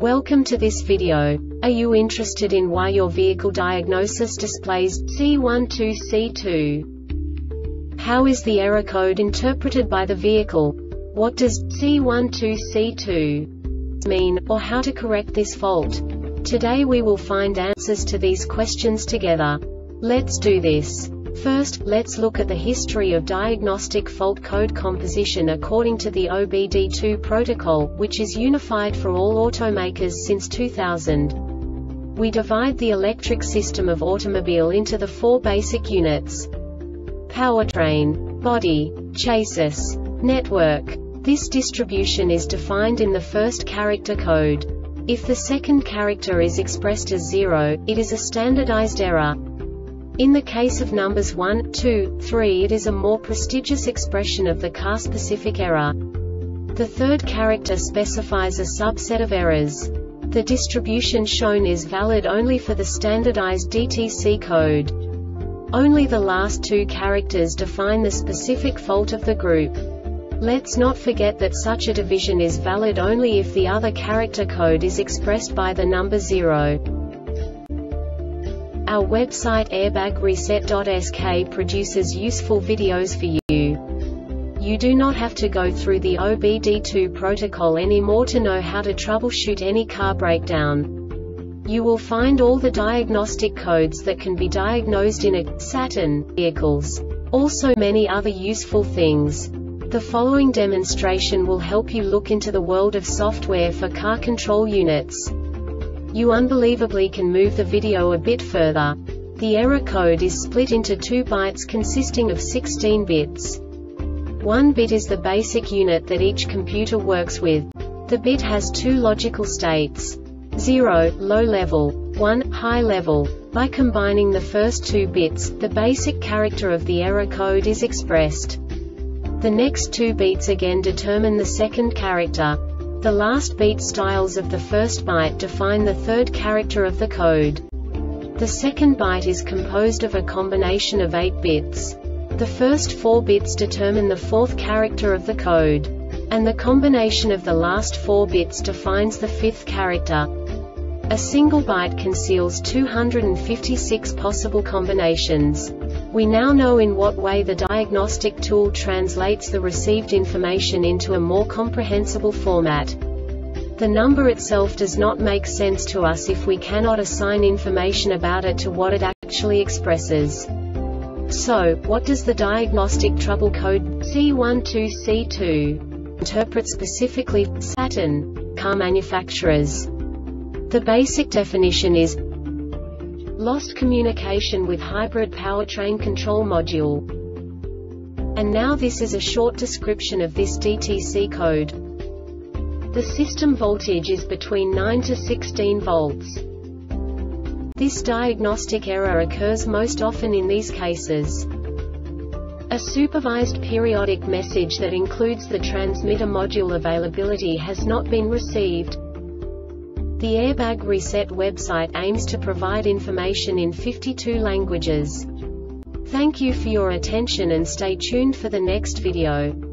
Welcome to this video. Are you interested in why your vehicle diagnosis displays C12C2? How is the error code interpreted by the vehicle? What does C12C2 mean, or how to correct this fault? Today we will find answers to these questions together. Let's do this. First, let's look at the history of diagnostic fault code composition according to the OBD2 protocol, which is unified for all automakers since 2000. We divide the electric system of automobile into the four basic units: powertrain, body, chassis, network. This distribution is defined in the first character code. If the second character is expressed as 0, it is a standardized error. In the case of numbers 1, 2, 3, it is a more prestigious expression of the car-specific error. The third character specifies a subset of errors. The distribution shown is valid only for the standardized DTC code. Only the last two characters define the specific fault of the group. Let's not forget that such a division is valid only if the other character code is expressed by the number 0. Our website airbagreset.sk produces useful videos for you. You do not have to go through the OBD2 protocol anymore to know how to troubleshoot any car breakdown. You will find all the diagnostic codes that can be diagnosed in a Saturn vehicles. Also many other useful things. The following demonstration will help you look into the world of software for car control units. You unbelievably can move the video a bit further. The error code is split into 2 bytes consisting of 16 bits. 1 bit is the basic unit that each computer works with. The bit has 2 logical states: 0, low level, 1, high level. By combining the first 2 bits, the basic character of the error code is expressed. The next 2 beats again determine the second character. The last beat styles of the first byte define the third character of the code. The second byte is composed of a combination of 8 bits. The first 4 bits determine the fourth character of the code. And the combination of the last 4 bits defines the fifth character. A single byte conceals 256 possible combinations. We now know in what way the diagnostic tool translates the received information into a more comprehensible format. The number itself does not make sense to us if we cannot assign information about it to what it actually expresses. So, what does the diagnostic trouble code C12C2 interpret specifically for Saturn car manufacturers? The basic definition is lost communication with hybrid powertrain control module. And now this is a short description of this DTC code. The system voltage is between 9 to 16 volts. This diagnostic error occurs most often in these cases: a supervised periodic message that includes the transmitter module availability has not been received. The Airbag Reset website aims to provide information in 52 languages. Thank you for your attention and stay tuned for the next video.